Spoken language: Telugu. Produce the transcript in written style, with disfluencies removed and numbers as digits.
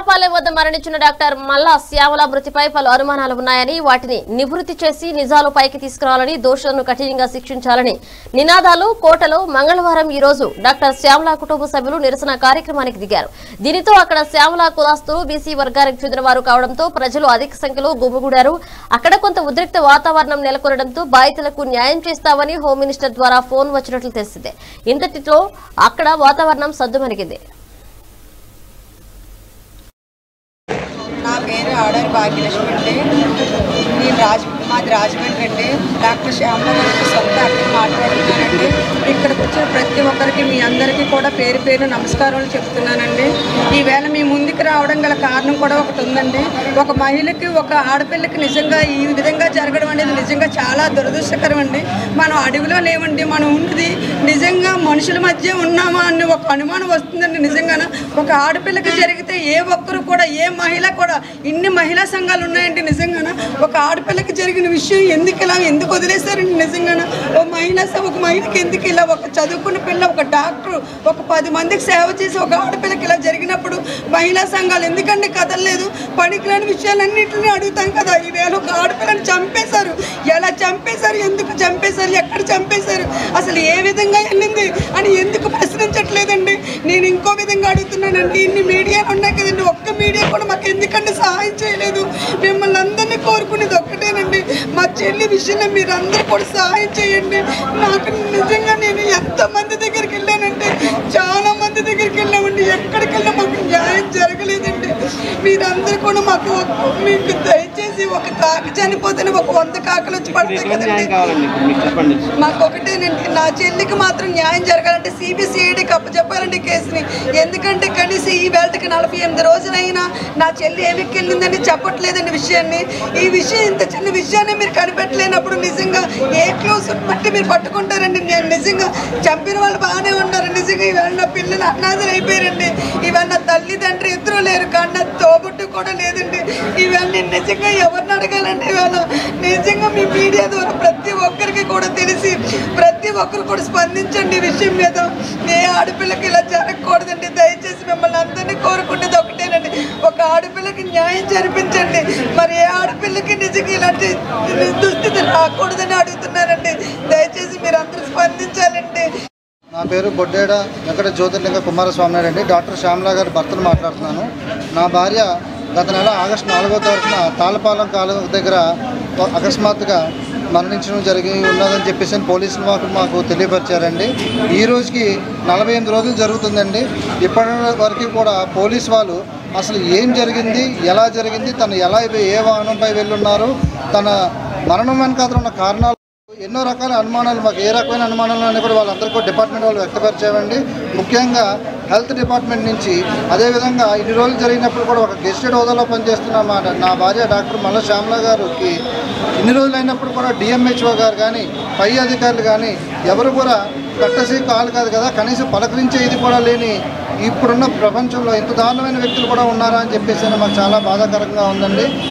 రావుపాలెం వద్ద మరణించిన డాక్టర్ మల్లా శ్యామల మృతిపై పలు అనుమానాలు ఉన్నాయని వాటిని నివృత్తి చేసి నిజాలు పైకి తీసుకురావాలని దోషులను కఠినంగా శిక్షించాలని నినాదాలు కోటలో మంగళవారం ఈ రోజు డాక్టర్ శ్యామల కుటుంబ సభ్యులు నిరసన కార్యక్రమానికి దిగారు. దీనితో అక్కడ శ్యామల కులాస్తులు బీసీ వర్గానికి చెందిన వారు కావడంతో ప్రజలు అధిక సంఖ్యలో గుమిగూడారు. అక్కడ కొంత ఉద్రిక్త వాతావరణం నెలకొనడంతో బాధితులకు న్యాయం చేస్తామని హోమ్ మినిస్టర్ ద్వారా ఫోన్ వచ్చినట్లు తెలిసిందే. ఇంతటితో అక్కడ వాతావరణం సద్దుమణిగింది. నా పేరు ఆర్డర్ భాగ్యలక్ష్మి అండి. నేను మాది రాజమండ్రి అండి. డాక్టర్ శ్యామల గారికి సొంత అక్కడ మాట్లాడుతున్నానండి. ఇక్కడికి వచ్చిన ప్రతి ఒక్కరికి మీ అందరికీ కూడా పేరు పేరు నమస్కారాలు చెప్తున్నానండి. ఈవేళ మీ ముందుకు రావడం గల కారణం కూడా ఒకటి ఉందండి. ఒక మహిళకి ఒక ఆడపిల్లకి నిజంగా ఈ విధంగా జరగడం అనేది నిజంగా చాలా దురదృష్టకరం అండి. మనం అడవిలో లేవండి, మనం ఉన్నది నిజంగా మనుషుల మధ్య ఉన్నామా అని ఒక అనుమానం వస్తుందండి. నిజంగా ఒక ఆడపిల్లకి జరిగితే ఏ ఒక్కరు కూడా ఏ మహిళ కూడా ఇన్ని మహిళా సంఘాలు ఉన్నాయండి. నిజంగా ఒక ఆడపిల్లకి జరిగిన విషయం ఎందుకు వదిలేశారండి. నిజంగా ఒక మహిళకి ఎందుకు ఇలా ఒక చదువుకున్న పిల్ల ఒక డాక్టర్ ఒక 10 మందికి సేవ చేసి ఒక ఆడపిల్లకి ఇలా జరిగినప్పుడు మహిళా సంఘాలు ఎందుకంటే కదలలేదు? పనికిరాని విషయాలన్నింటినీ అడుగుతాం కదా. ఈవేళ ఒక ఆడపిల్లని చంపేశారు. ఎలా చంపేశారు, ఎందుకు చంపేశారు, ఎక్కడ చంపేశారు, అసలు ఏ విధంగా వెళ్ళింది అని ఎందుకు ప్రశ్నించట్లేదండి? నేను ఇంకో విధంగా అడుగుతున్నానండి. ఇన్ని మీడియాలు ఉన్నాయి కదండి, ఒక్క మీడియా కూడా మాకు ఎందుకంటే సహాయం చేయలేదు? మిమ్మల్ని అందరినీ కోరుకునేది ఒక్కటేనండి, మా చెల్లి విషయంలో మీరు అందరూ కూడా సహాయం చేయండి. నాకు నిజంగా నేను ఎంతమంది దగ్గరికి వెళ్ళానంటే చాలా మంది దగ్గరికి వెళ్ళామండి. ఎక్కడికి వెళ్ళా మాకు న్యాయం జరగలేదండి. మీరందరూ కూడా మీకు దయచేసి ఒక కాకి చనిపోతేనే ఒక 100 కాకులు వచ్చి పడతాయి కదండి. మాకు ఒకటేనండి, నా చెల్లికి మాత్రం న్యాయం జరగాలంటే సిబిసిఐడికి అప్పచెప్పాలండి కేసుని. ఎందుకంటే కనీసం ఈ వేళకి 48 రోజులైనా నా చెల్లి ఏమికి వెళ్ళిందని చెప్పట్లేదండి విషయాన్ని. ఈ విషయం ఇంత చిన్న విషయాన్ని మీరు కనిపెట్టలేనప్పుడు నిజంగా ఏ క్లోజ్ బట్టి మీరు పట్టుకుంటారండి. నేను నిజంగా చంపిన వాళ్ళు బాగానే ఉన్నారు. నిజంగా ఈవేళ నా పిల్లలు అనాథలు అయిపోయారండి. ఈవేళ నా తల్లిదండ్రులు ఇద్దరు లేరు, కానీ నా తోబుట్టు కూడా లేదండి. ఈవేళ నేను నిజంగా ఎవరిని అడగాలండి? ఈవేళ నిజంగా మీ మీడియా ద్వారా ప్రతి ఒక్కరికి కూడా తెలిసి ప్రతి ఒక్కరు కూడా స్పందించండి ఈ విషయం మీద. ఏ ఆడపిల్లకి ఇలా జరగకూడదండి. దయచేసి మిమ్మల్ని అందరినీ కోరుకునేది ఒకటేనండి, ఒక ఆడపిల్లకి న్యాయం జరిపించండి. మరి ఏ ఆడపిల్లకి నిజంగా ఇలాంటి దుస్థితి రాకూడదని అడుగుతున్నానండి. దయచేసి మీరు అందరూ స్పందించాలండి. నా పేరు బొడ్డేడ వెంకట జ్యోతిర్లింగ కుమారస్వామి అండి. డాక్టర్ శ్యామల గారి భర్తను మాట్లాడుతున్నాను. నా భార్య గత నెల ఆగస్టు 4వ తారీఖున తాళపాలెం కాలువ దగ్గర అకస్మాత్తుగా మరణించడం జరిగి ఉన్నదని చెప్పేసి పోలీసులు మాకు తెలియపరిచారండి. ఈ రోజుకి 48 రోజులు జరుగుతుందండి. ఇప్పటి వరకు కూడా పోలీసు వాళ్ళు అసలు ఏం జరిగింది, ఎలా జరిగింది, తను ఎలా ఏ వాహనంపై వెళ్ళున్నారు, తన మరణం వెనకాల ఉన్న కారణాలు ఎన్నో రకాల అనుమానాలు, మాకు ఏ రకమైన అనుమానాలు అని కూడా వాళ్ళందరికీ డిపార్ట్మెంట్ వాళ్ళు వ్యక్తపరిచామండి. ముఖ్యంగా హెల్త్ డిపార్ట్మెంట్ నుంచి, అదేవిధంగా ఇన్ని రోజులు జరిగినప్పుడు కూడా ఒక గెస్టెడ్ హోదాలో పనిచేస్తున్న నా భార్య డాక్టర్ మల్ల శ్యామల గారికి ఇన్ని రోజులు అయినప్పుడు కూడా డిఎంహెచ్ఓ గారు కానీ పై అధికారులు కానీ ఎవరు కూడా కట్టసి కాలు కాదు కదా, కనీసం పలకరించే ఇది కూడా లేని ఇప్పుడున్న ప్రపంచంలో ఇంత దారుణమైన వ్యక్తులు కూడా ఉన్నారా అని చెప్పేసి మాకు చాలా బాధాకరంగా ఉందండి.